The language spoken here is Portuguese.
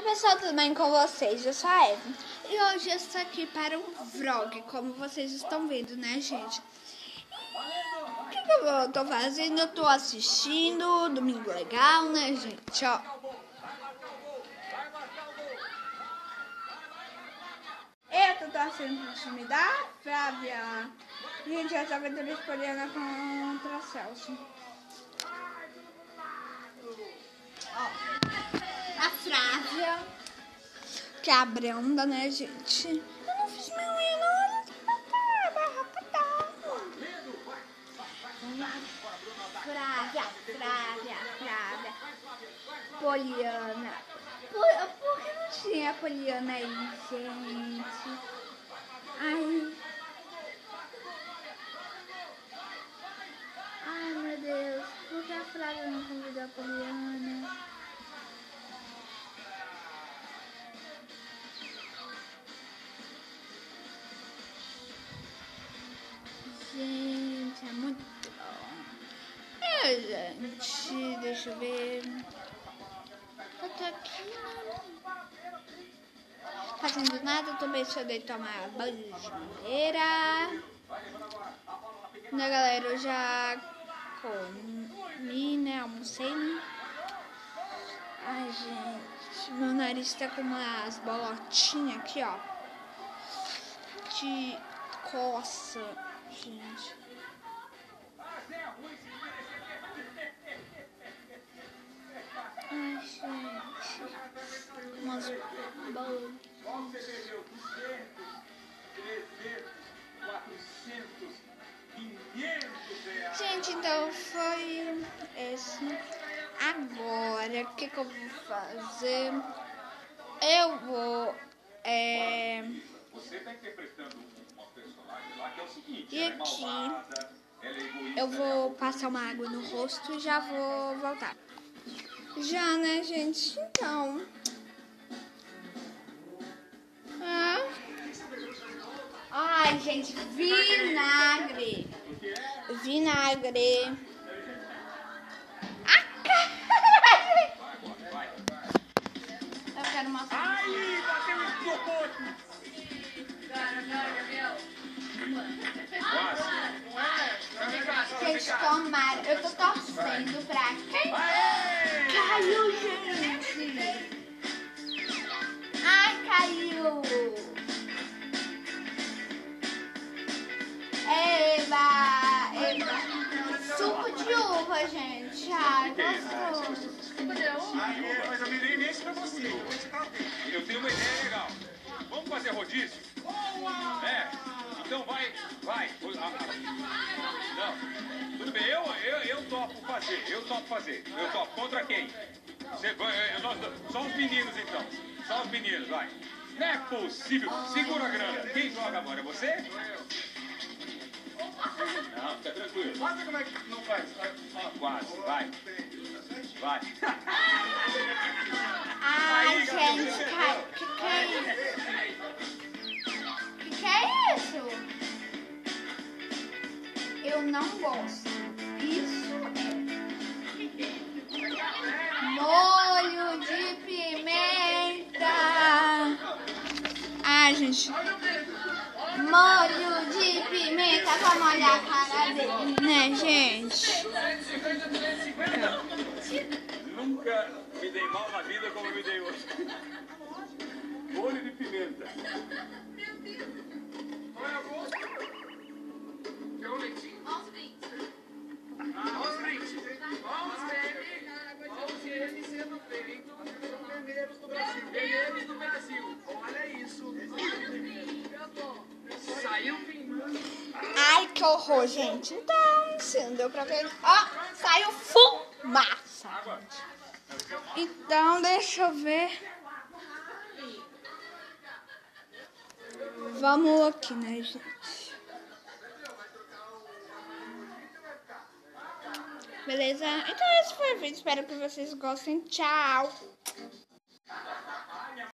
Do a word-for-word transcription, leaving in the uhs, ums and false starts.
pessoal, tudo bem com vocês? Eu sou a Eva. E hoje eu estou aqui para um vlog, como vocês estão vendo, né, gente? O que, que eu tô fazendo? Eu tô assistindo Domingo Legal, né, gente? Ó. Eu tô assistindo o time da Flávia. Gente, essa aventura escolhendo contra a Celso. Ó. A Flávia, que é a Brenda, né, gente? Eu não fiz minha unha, não. Flávia, Flávia, Flávia. Poliana. Por, por que não tinha a Poliana aí, gente? Ai. Ai, meu Deus. Por que a Flávia não convidou a Poliana? Gente, é muito bom. É, gente, deixa eu ver. Eu tô aqui, né? Fazendo nada, eu também só dei tomar banho de mangueira. Né, galera, eu já comi, né? Almocei, né? Ai, gente, meu nariz tá com umas bolotinhas aqui, ó. De coça, gente. Ai, gente. Umas bolas. Gente, então foi esse. Agora, o que, que eu vou fazer? Eu vou. É... Você tá interpretando uma personagem lá que é o seguinte, E aqui eu vou passar uma água no rosto e já vou voltar. Já, né, gente? Então. Ah. Ai, gente, vinagre. Vinagre. Eu quero uma. Ai, bateu o isopor! Gente, tomara. Eu tô torcendo pra quem? Caiu, gente. Ai, caiu. Eba, eba. Suco de uva, gente. Ai, gostoso. Ai, mas eu me dei nesse pra você. Eu tenho uma ideia legal. Vamos fazer rodízio? É. Então vai, vai. Não, tudo bem, eu, eu, eu topo fazer, eu topo fazer. Eu topo. Contra quem? Você, eu, nós, só os meninos, então. Só os meninos, vai. Não é possível. Segura a grana. Quem joga agora? É você? Não, fica tranquilo. Quase como é que não faz? Quase, vai. Vai. Ai, gente, cai. Que que é isso? Que que é isso? Eu não gosto. Isso é molho de pimenta. Ai, gente. Molho de pimenta pra molhar a cara dele, né, gente? Nunca me dei mal na vida como eu me dei hoje. Molho de pimenta. Meu Deus. Qual é a bolsa? Quer um leitinho? Aos drinks. Ah, aos drinks. Vamos, baby. Vamos, eles sendo feitos. São primeiros do Brasil. Primeiros do Brasil. Olha isso. Saiu filmando. Ai, que horror, gente. Então, se não deu pra ver. Ó, saiu fumaça. Então, deixa eu ver. Vamos aqui, né, gente? Beleza? Então, esse foi o vídeo. Espero que vocês gostem. Tchau.